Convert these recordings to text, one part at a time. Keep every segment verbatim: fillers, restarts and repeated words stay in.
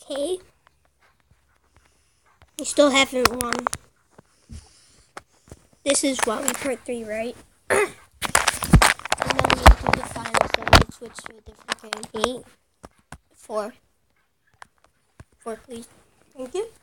Okay. You still haven't won. This is what, part three, right? And then we do the final, so we switch to a different game. Eight. Four. Four, please. Thank you.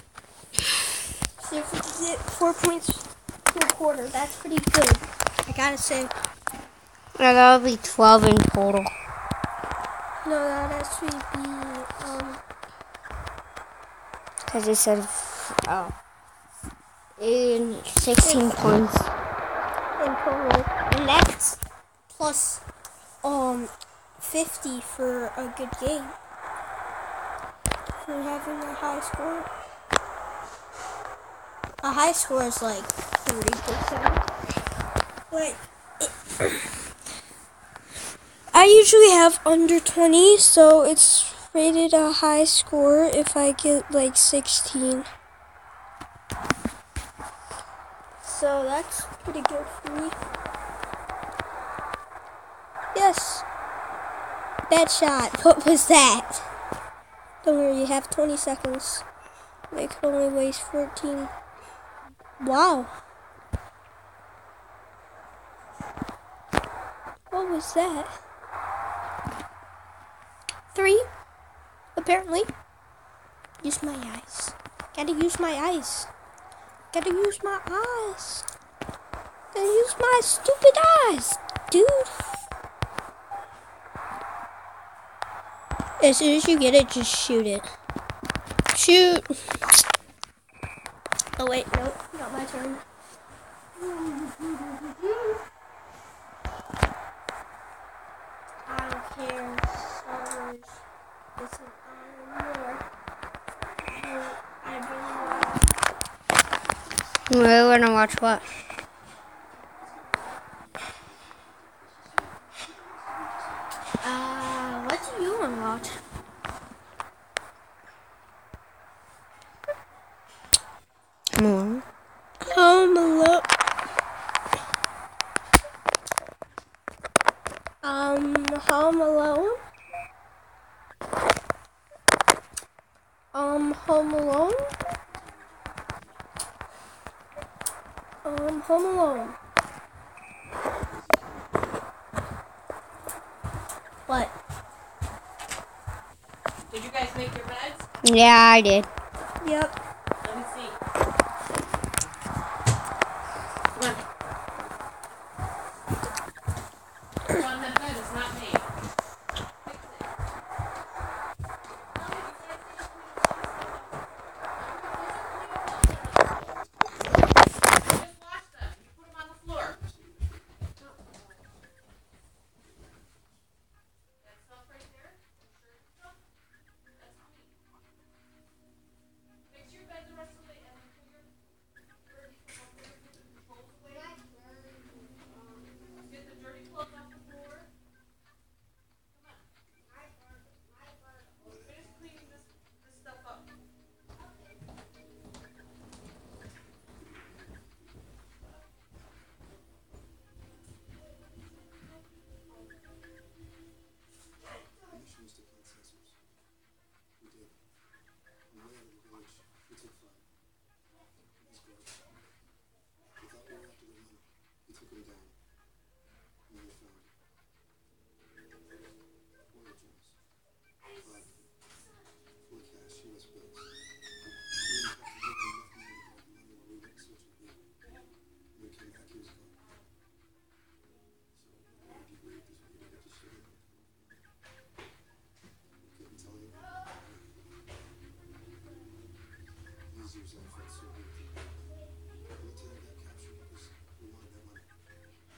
So if we get four points to a quarter, that's pretty good. I gotta say. Yeah, that'll be twelve in total. No, that actually be, um... Because it said, oh. In sixteen points. In total. And that's plus, um, fifty for a good game. For having a high score. A high score is like thirty percent. But I usually have under twenty, so it's rated a high score if I get like sixteen. So that's pretty good for me. Yes. Bad shot. What was that? Don't worry, you have twenty seconds. They could only waste fourteen. Wow. What was that? Three, apparently. Use my eyes. Gotta use my eyes. Gotta use my eyes. Gotta use my stupid eyes, dude. As soon as you get it, just shoot it. Shoot. Oh wait, nope, not my turn. I don't care. Stars. Listen, I'm more. I really We're gonna watch what? Uh, what do you want to watch? More. Home Alone. Um, Home Alone. Um, Home Alone. Um, Home Alone. What? Did you guys make your beds? Yeah, I did. Yep. Let me see. Come on. Come on, that bed is not made. Fix it. Just wash them. You put them on the floor. That stuff right there? Your shirt and stuff? That's clean. Fix your bed the rest of the day and then put your dirty clothes away. Get the dirty clothes off the floor. Come on. Finish cleaning this, this stuff up. Missions to plant sensors. We did. On the way out of the village, we took flight. These guards. We thought we were after the money. We took them down. And then we found it. Oil drums. Five. Full of cash, U S bills. We didn't have to give them enough money to hide the money while we went searching for it. When we came back, he was gone. So, when we debriefed, is we didn't get to shit in. Couldn't tell you. These years I felt so guilty. The lieutenant got captured because we wanted that money.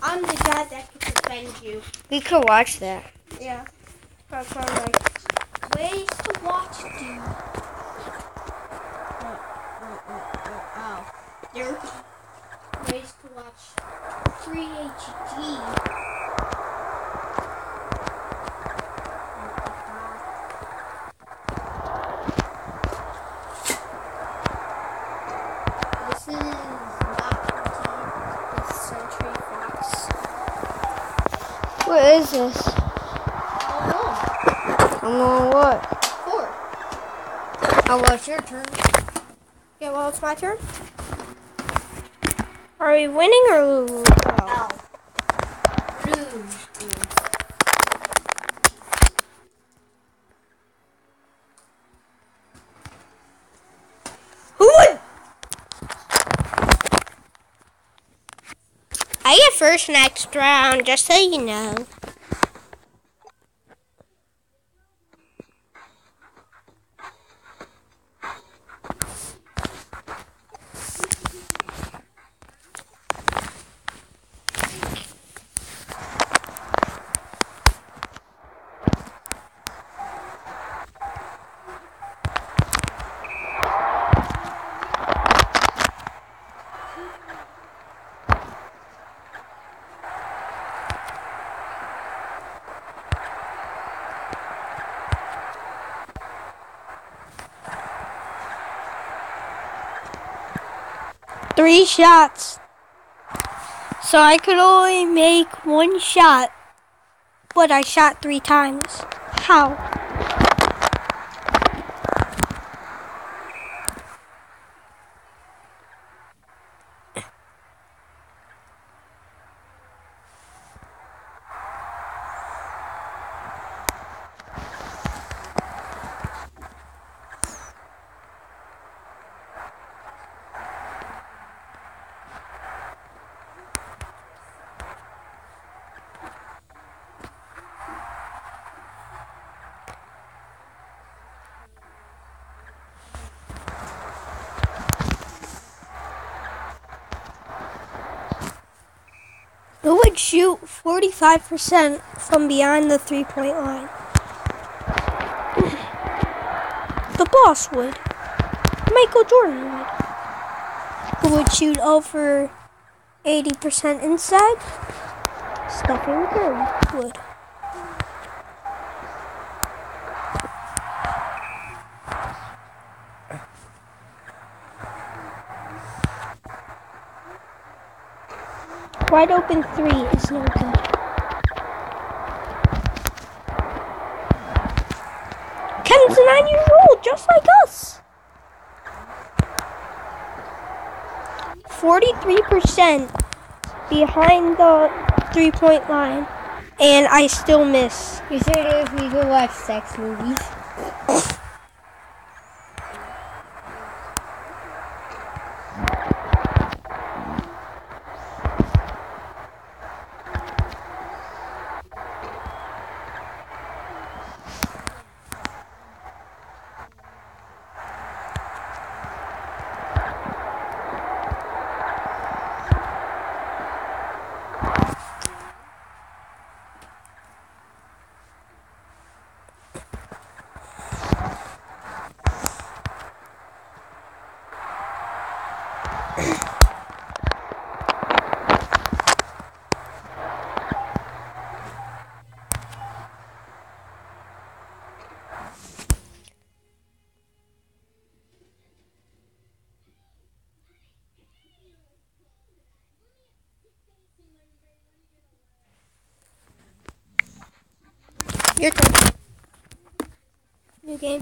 I'm the guy that can defend you. We could watch that. Yeah. That's what I'm like. Ways to watch, dude. Oh. There ways to watch three H D. This is not twentieth Century Fox. What is this? Oh I'm on what? no. Four. Oh, well, it's your turn. Yeah, well, it's my turn. Are we winning or losing? Oh. Who would? I get first next round, just so you know. Three shots. So I could only make one shot, but I shot three times. How? Who would shoot forty-five percent from behind the three-point line? The boss would. Michael Jordan would. Who would shoot over eighty percent inside? Stephen Curry would. Wide open three is no good. Kevin's nine years old, just like us. forty-three percent behind the three-point line, and I still miss. You said if we go watch sex movies. Your turn. New game.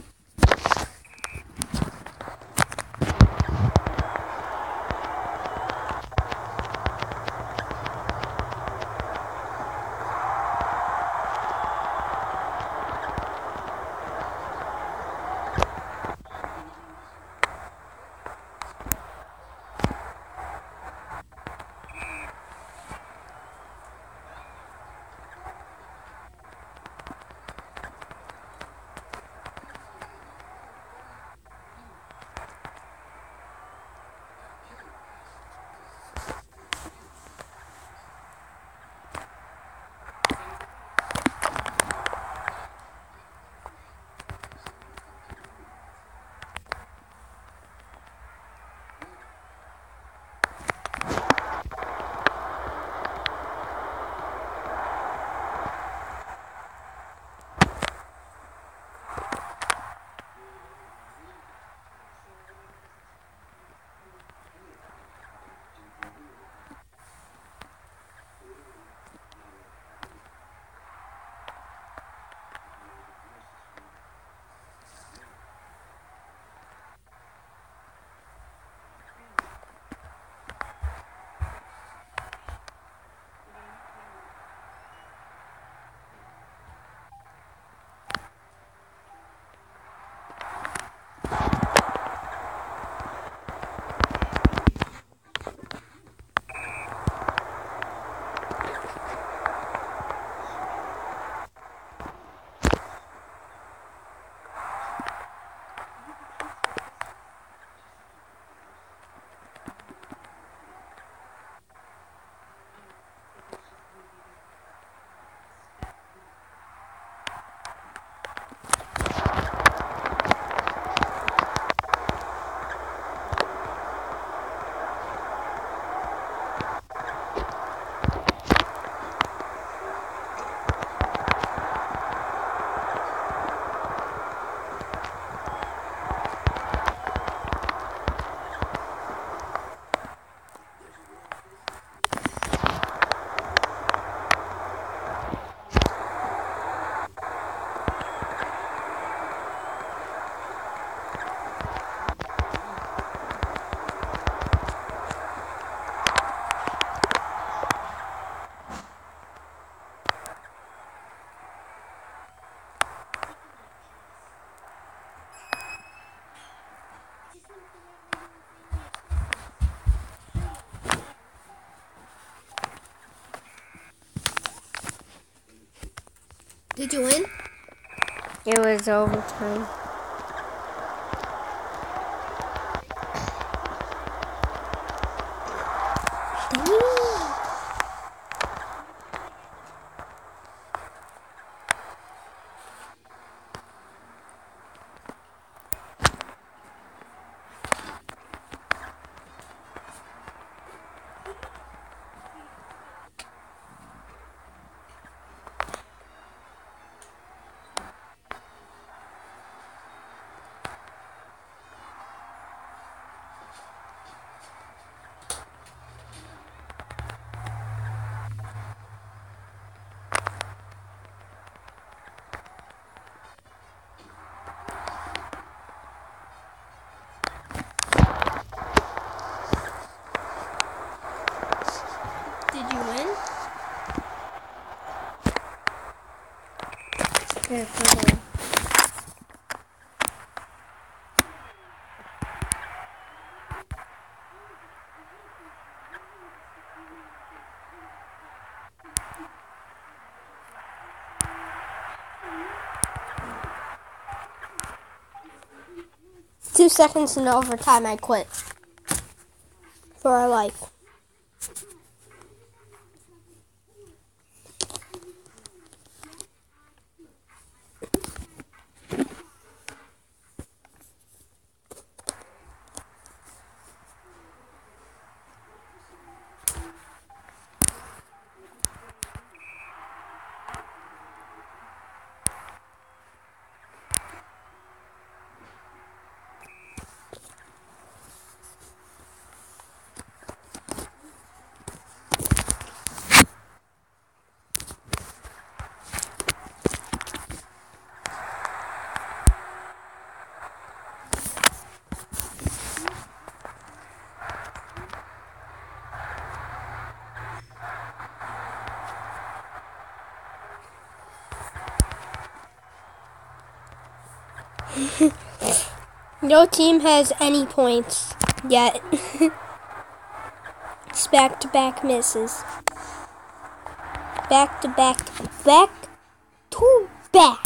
Did you win? It was overtime. Did you win? Here, put it. Two seconds in overtime, I quit. For our life. No team has any points yet. It's back to back misses. Back to back to back to back.